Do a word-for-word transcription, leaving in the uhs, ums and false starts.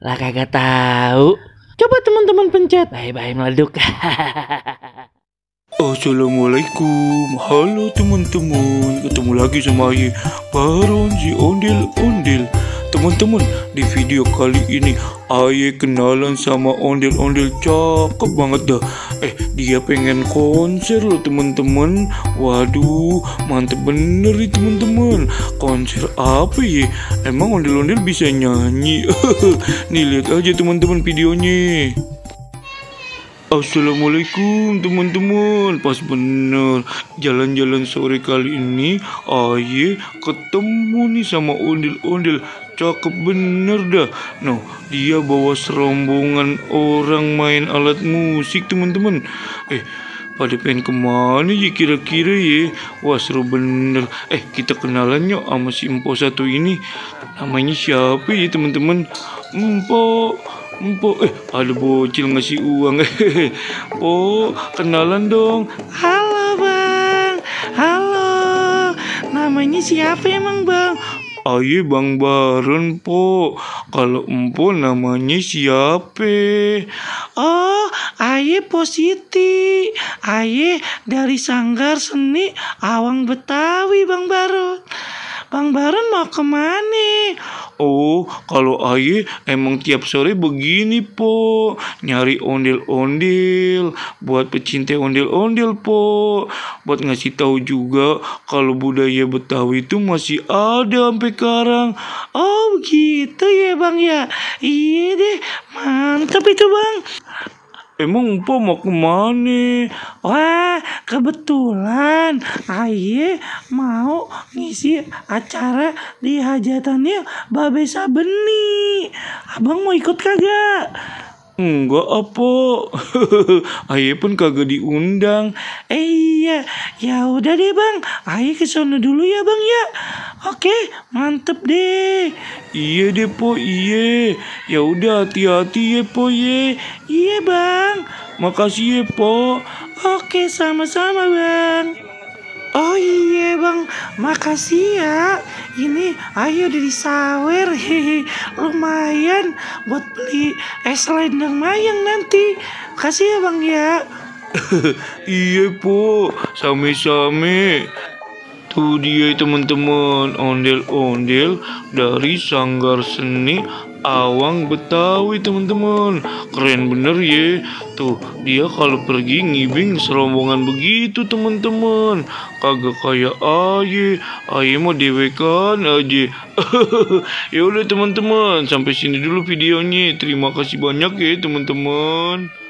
Lah kagak tahu. Coba teman-teman pencet. Bye-bye meleduk. Assalamualaikum, halo teman-teman, ketemu lagi sama Aye Baron si ondel-ondel. Teman-teman, di video kali ini Aye kenalan sama ondel-ondel cakep banget dah. Eh, dia pengen konser loh teman-teman. Waduh, mantep bener nih teman-teman. Konser apa ya? Emang ondel-ondel bisa nyanyi? Nih lihat aja teman-teman videonya. Assalamualaikum teman-teman. Pas bener jalan-jalan sore kali ini Aye ketemu nih sama ondel-ondel cakep bener dah. Nah, dia bawa serombongan orang main alat musik teman-teman. Eh, pada pengen kemana ya kira-kira ya? Wah, seru bener. Eh, kita kenalan yuk sama si Empo satu ini. Namanya siapa ya teman-teman? Empo Empo, eh ada bocil ngasih uang. Oh, kenalan dong. Halo bang. Halo. Namanya siapa emang bang? Aye Bang Baron po. Kalau Empo namanya siapa? Oh, Aye Positi. Aye dari Sanggar Seni Awang Betawi Bang Baron. Bang Baron mau kemana? Oh, kalau Aye emang tiap sore begini po, nyari ondel-ondel, buat pecinta ondel-ondel po, buat ngasih tahu juga kalau budaya Betawi itu masih ada sampai sekarang. Oh gitu ya bang ya. Iya deh, mantap itu bang. Emang Empo mau kemana? Wah, kebetulan Aye mau ngisi acara di hajatannya Babe Sabeni. Abang mau ikut kagak? Enggak apa. Aye pun kagak diundang. Eh iya, ya udah deh bang. Aye ke sono dulu ya bang ya. Oke, mantep deh. Iya deh po, iya. Ya udah hati-hati ya po ye. Iya bang. Makasih ya po. Oke, sama-sama bang. Oh iya bang, makasih ya. Ini ayo udah disawer. Hehe, lumayan buat beli es lendang mayang nanti. Kasih ya bang ya. Iya po, same-same. Tuh dia teman-teman, ondel-ondel dari Sanggar Seni Awang Betawi teman-teman. Keren bener ya. Tuh dia kalau pergi ngibing serombongan begitu teman-teman. Kagak kayak Aye. Aye mau dewekan aja. Ya udah teman-teman, sampai sini dulu videonya. Terima kasih banyak ya teman-teman.